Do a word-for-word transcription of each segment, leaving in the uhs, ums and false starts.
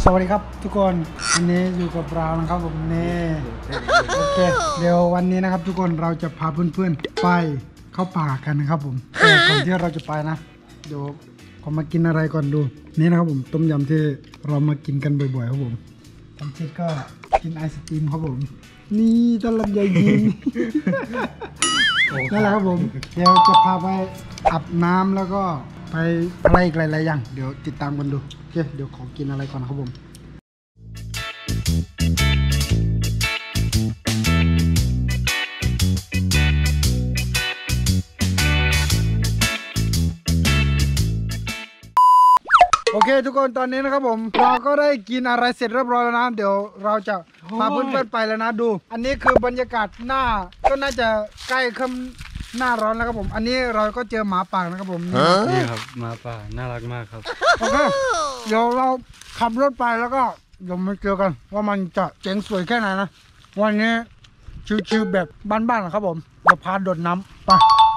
สวัสดีครับทุกคนวันนี้อยู่กับเรานะครับผมนี่โอเคเดี๋ยววันนี้นะครับทุกคนเราจะพาเพื่อนๆไปเข้าป่ากันนะครับผมแต่ก่อนที่เราจะไปนะเดี๋ยวผมมากินอะไรก่อนดูนี่นะครับผมต้มยำที่เรามากินกันบ่อยๆครับผมตอนเช้าก็กินไอศกรีมครับผมนี่ตลาดใหญ่ยิงนั่นแหละครับผมเดี๋ยวจะพาไปอาบน้ำแล้วก็ไปอะไรอีกหลายๆอย่างเดี๋ยวติดตามกันดูโอเคเดี๋ยวขอกินอะไรก่อนนะครับผมโอเคทุกคนตอนนี้นะครับผมเราก็ได้กินอะไรเสร็จเรียบร้อยแล้วนะเดี๋ยวเราจะพาเพื่อนๆไปแล้วนะดูอันนี้คือบรรยากาศหน้าก็น่าจะใกล้ค่ำหน้าร้อนแล้วครับผมอันนี้เราก็เจอหมาป่านะครับผมนี่ครับหมาป่าน่ารักมากครับโอเคเดี๋ยวเราขับรถไปแล้วก็เดี๋ยวมาเจอกันว่ามันจะเจ๋งสวยแค่ไหนนะวันนี้ชิวๆแบบบ้านๆนะครับผมเดี๋ยวพาโดดน้ำไป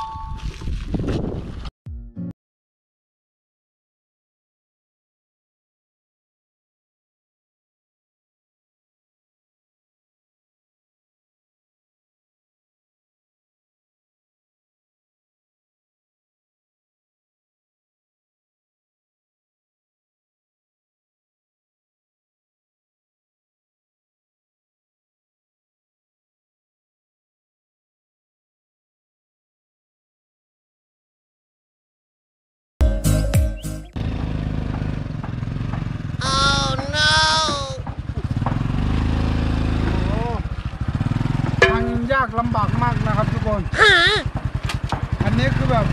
ยากลำบากมากนะครับทุกคนอันนี้คือแบบ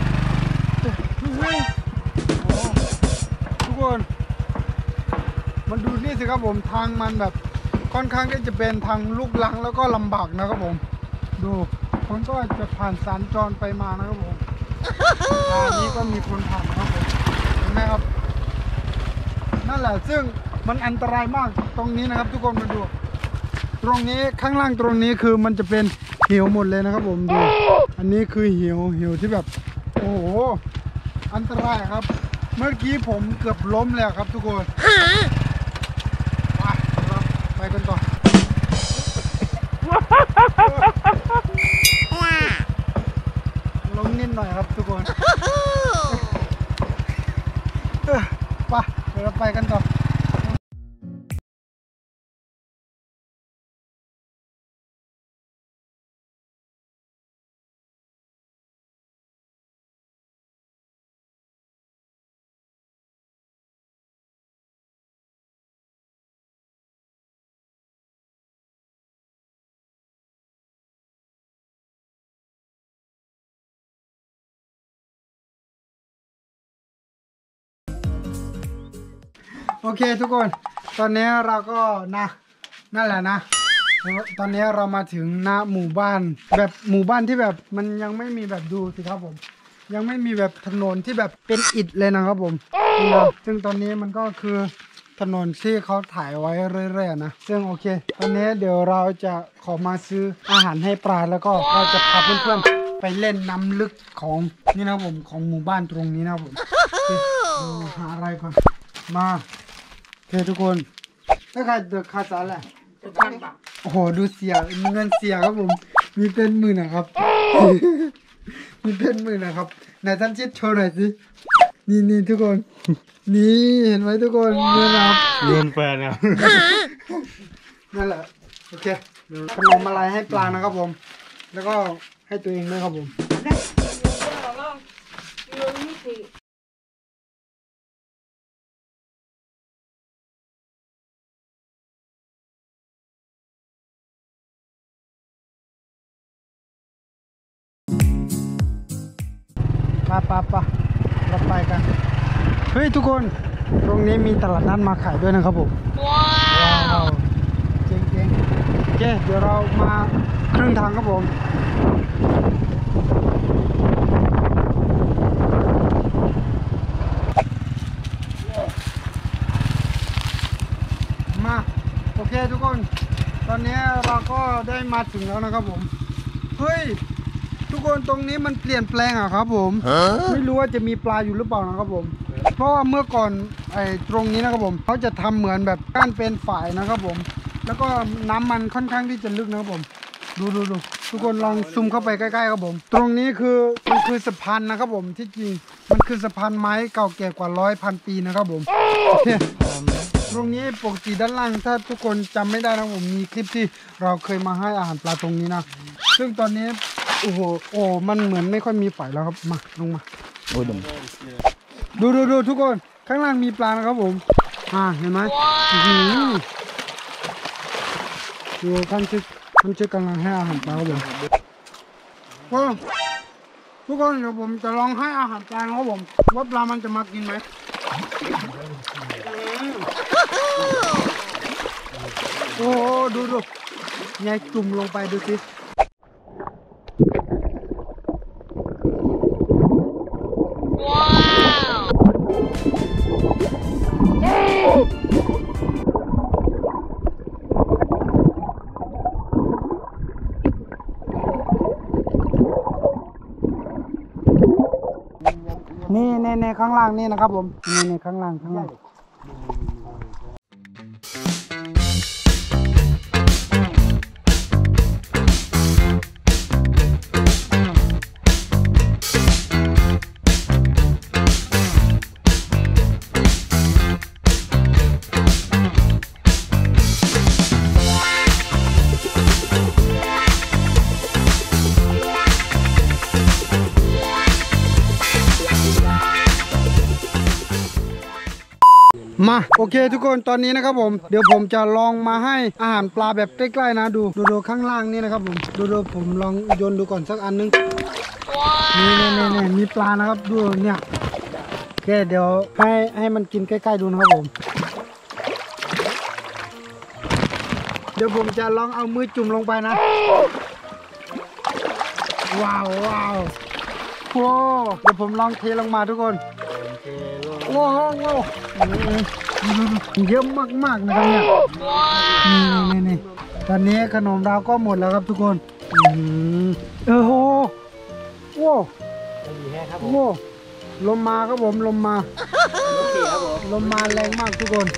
ทุกคนมันดูนี่สิครับผมทางมันแบบค่อนข้างที่จะเป็นทางลูกลังแล้วก็ลำบากนะครับผมดูคนก็จะผ่านสัญจรไปมานะครับผมทางนี้ก็มีคนผ่านนะครับผมเห็นไหมครับนั่นแหละซึ่งมันอันตรายมากตรงนี้นะครับทุกคนมาดูตรงนี้ข้างล่างตรงนี้คือมันจะเป็นเหวหมดเลยนะครับผมดูอันนี้คือเหวเหวที่แบบโอ้โหอันตรายครับเมื่อกี้ผมเกือบล้มเลยครับทุกคนไปเราไปกันต่อล้มนิดหน่อยครับทุกคนไปเดี๋ยวเราไปกันต่อโอเคทุกคนตอนนี้เราก็นะนั่นแหละนะตอนนี้เรามาถึงหน้าหมู่บ้านแบบหมู่บ้านที่แบบมันยังไม่มีแบบดูสิครับผมยังไม่มีแบบถนนที่แบบเป็นอิฐเลยนะครับผมนี่นะซึ่งตอนนี้มันก็คือถนนที่เขาถ่ายไว้เรื่อยๆนะซึ่งโอเคตอนนี้เดี๋ยวเราจะขอมาซื้ออาหารให้ปลาแล้วก็เราจะพาเพื่อนๆไปเล่นน้ำลึกของนี่นะผมของหมู่บ้านตรงนี้นะผมหาอะไรก่อนมาโอเคทุกคนถ้าใครเดือดคาสาแหละโอ้โหดูเสียมีเงินเสียครับผมมีเป็นหมื่นนะครับ มีเป็นหมื่นนะครับไหนท่านชิดโชว์หน่อยสินี่นี่ทุกคนนี่เห็นไหมทุกคนเงินครับเงินแฟนครับนั่นแหละโอเคขนมอะไรให้ปลานะครับผมแล้วก็ให้ตัวเองด้วยครับผมปะปะปะเราไปกันเฮ้ยทุกคนตรงนี้มีตลาดนัดมาขายด้วยนะครับผมว้าวเจ๋งเจ๋งโอเคเดี๋ยวเรามาครึ่งทางครับผมมาโอเคทุกคนตอนนี้เราก็ได้มาถึงแล้วนะครับผมเฮ้ย ทุกคนตรงนี้มันเปลี่ยนแปลงอ่ะครับผมไม่รู้ว่าจะมีปลาอยู่หรือเปล่านะครับผมเพราะว่าเมื่อก่อนไอ้ตรงนี้นะครับผมเขาจะทำเหมือนแบบกั้นเป็นฝ่ายนะครับผมแล้วก็น้ำมันค่อนข้างที่จะลึกนะครับผมดูดูดูทุกคนลองซูมเข้าไปใกล้ๆครับผมตรงนี้คือมันคือสะพานนะครับผมที่จริงมันคือสะพานไม้เก่าแก่กว่าร้อยพันปีนะครับผมตรงนี้ปกติด้านล่างถ้าทุกคนจำไม่ได้นะผมมีคลิปที่เราเคยมาให้อาหารปลาตรงนี้นะซึ่งตอนนี้โอ้โหโอ้มันเหมือนไม่ค่อยมีไฟแล้วครับมาลงมาโอ้ยดมดูดูดูทุกคนข้างล่างมีปลานะครับผมอ่าเห็นไหมอื้อหือดูท่านชื่อท่านชื่อกำลังให้อาหารปลาครับผมว้าวทุกคนเดี๋ยวผมจะลองให้อาหารปลานะครับผมว่าปลามันจะมากินไหมโอ้โหดูดูยายจุ่มลงไปดูสินี่ในในข้างล่างนี่นะครับผมนี่ในข้างล่างข้างล่างมาโอเคทุกคนตอนนี้นะครับผมเดี๋ยวผมจะลองมาให้อาหารปลาแบบใกล้ๆนะดูดูดูข้างล่างนี่นะครับผมดูดูผมลองโยนดูก่อนสักอันนึงนี่นี่นี่นี่มีปลานะครับดูเนี่ยโอเคเดี๋ยวให้ให้มันกินใกล้ๆดูนะครับผมเดี๋ยวผมจะลองเอามือจุ่มลงไปนะว้าวว้าวโอ้เดี๋ยวผมลองเทลงมาทุกคนโอ้โหเยอะมากๆนะครับเนี่ยนี่นี่นี่ตอนนี้ขนมเราก็หมดแล้วครับทุกคนเออโหโว้โว้ลมมาครับผมลมมาลมมาแรงมากทุกคน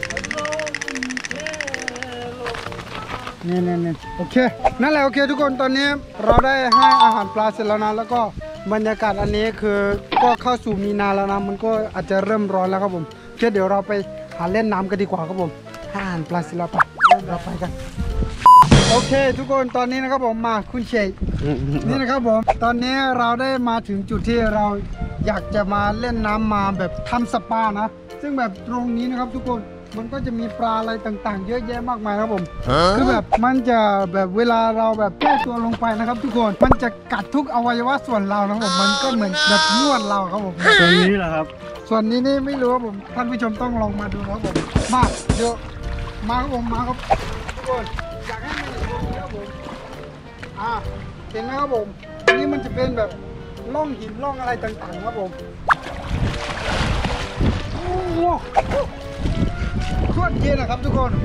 นี่นี่นี่โอเคนั่นแหละโอเคทุกคนตอนนี้เราได้ให้อาหารปลาเสร็จแล้วนะแล้วก็บรรยากาศอันนี้คือก็เข้าสู่มีนาแล้วนะมันก็อาจจะเริ่มร้อนแล้วครับผมโอเคเดี๋ยวเราไปหาเล่นน้ำกันดีกว่าครับผมอาหารปลาเสร็จแล้วปะเราไปกันโอเคทุกคนตอนนี้นะครับผมมาคุณเชยนี่นะครับผมตอนนี้เราได้มาถึงจุดที่เราอยากจะมาเล่นน้ำมาแบบทำสปานะซึ่งแบบตรงนี้นะครับทุกคนมันก็จะมีปลาอะไรต่างๆเยอะแยะมากมายครับผมคือแบบมันจะแบบเวลาเราแบบแก้ตัวลงไปนะครับทุกคนมันจะกัดทุกอวัยวะส่วนเรานะครับผมมันก็เหมือนแบบนวดเราครับผมส่วนนี้แหละครับส่วนนี้นี่ไม่รู้ครับผมท่านผู้ชมต้องลองมาดูนะครับผมมาเดี๋ยวมาครับผมมาครับทุกคนอยากให้มันเห็นตรงนี้ครับผมอ่าเห็นไหมครับผมอันนี้มันจะเป็นแบบร่องหินร่องอะไรต่างๆครับผมโอ้โหโคตรเย็นนะครับทุกคน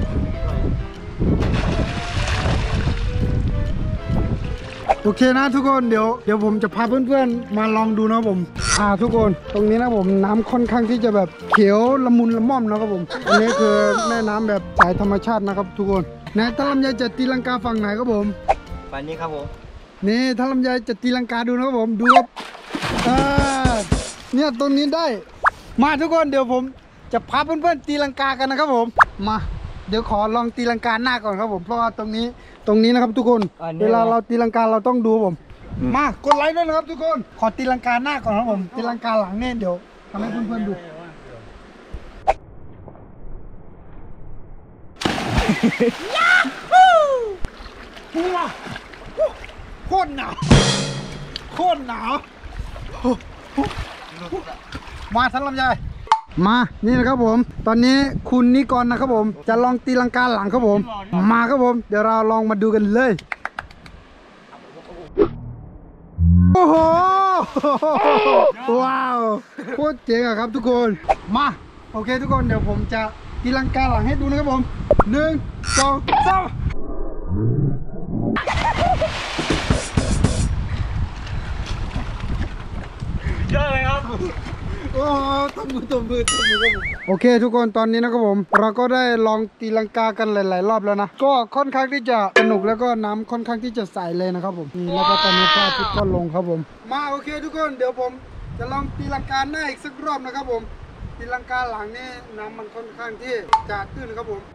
โอเคนะทุกคนเดี๋ยวเดี๋ยวผมจะพาเพื่อนๆมาลองดูนะครับผมอ่าทุกคนตรงนี้นะผมน้ำค่อนข้างที่จะแบบเขียวละมุนละม่อมนะครับผมอันนี้คือแม่น้ำแบบสายธรรมชาตินะครับทุกคนไหนท่านลำไยจะตีลังกาฝั่งไหนครับผมฝั่งนี้ครับผมนี่ท่านลำไยจะตีลังกาดูนะครับผมดูครับอ่าเนี่ยตรงนี้ได้มาทุกคนเดี๋ยวผมจะพาเพื่อนๆตีลังกากันนะครับผมมาเดี๋ยวขอลองตีลังกาหน้าก่อนครับผมเพราะว่าตรงนี้ตรงนี้นะครับทุกคนเวลาเราตีลังกาเราต้องดูผมมากดไลค์ด้วยนะครับทุกคนขอตีลังกาหน้าก่อนครับผมตีลังกาหลังเนี่ยเดี๋ยวทำให้เพื่อนๆดูว้าวโคตรหนาวโคตรหนาวมาท่านลำไยมานี่นะครับผมตอนนี้คุณนิกรนะครับผมจะลองตีลังกาหลังครับผมมาครับผมเดี๋ยวเราลองมาดูกันเลยโอ้โหว้าวโคตรเจ๋งอะครับทุกคนมาโอเคทุกคนเดี๋ยวผมจะตีลังกาหลังให้ดูนะครับผมหนึ่งสองสามเยอะเลยครับโอ้ตบมือตบมือตบมือครับผมโอเคทุกคนตอนนี้นะครับผมเราก็ได้ลองตีลังกากันหลาย ๆ รอบแล้วนะก็ค่อนข้างที่จะสนุกแล้วก็น้ำค่อนข้างที่จะใสเลยนะครับผมนี่แล้วก็ตอนนี้พระอาทิตย์ก็ลงครับผมมาโอเคทุกคนเดี๋ยวผมจะลองตีลังกาหน้าอีกสักรอบนะครับผมตีลังกาหลังนี่น้ำมันค่อนข้างที่จะตื้นครับผม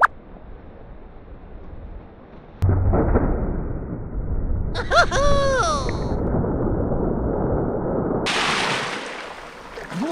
โอ้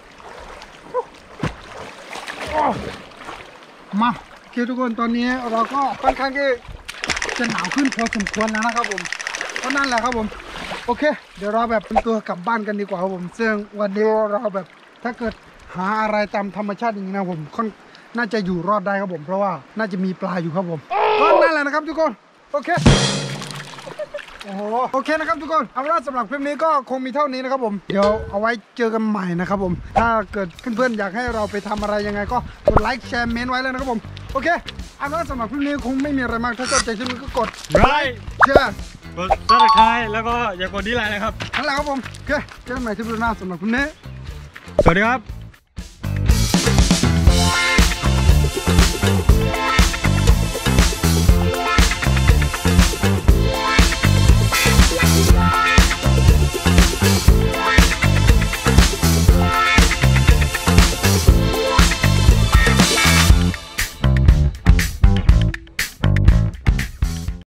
มาโอเคทุกคนตอนนี้เราก็ค่อนข้างที่จะหนาวขึ้นพอสมควรแล้วนะครับผมเพราะนั่นแหละครับผมโอเคเดี๋ยวเราแบบเป็นตัวกลับบ้านกันดีกว่าครับผมซึ่งวันนี้เราแบบถ้าเกิดหาอะไรตามธรรมชาติอย่างนี้นะผมค่อนน่าจะอยู่รอดได้ครับผมเพราะว่าน่าจะมีปลาอยู่ครับผมก็นั่นแหละนะครับทุกคนโอเคโอ้โหโอเคนะครับทุกคนเอาละสำหรับคลิปนี้ก็คงมีเท่านี้นะครับผมเดี๋ยวเอาไว้เจอกันใหม่นะครับผมถ้าเกิดเพื่อนๆอยากให้เราไปทำอะไรยังไงก็กดไลค์แชร์เมนต์ไว้เลยนะครับผมโอเคเอาละสำหรับคลิปนี้คงไม่มีอะไรมากถ้าชอบใจคลิปนี้ก็กดไรแชร์กดซับสไครต์แล้วก็อย่ากดดีไลน์นะครับนั่นแหละครับผมโอเคเจอกันใหม่คลิปหน้าสำหรับคลิปนี้สวัสดีครับ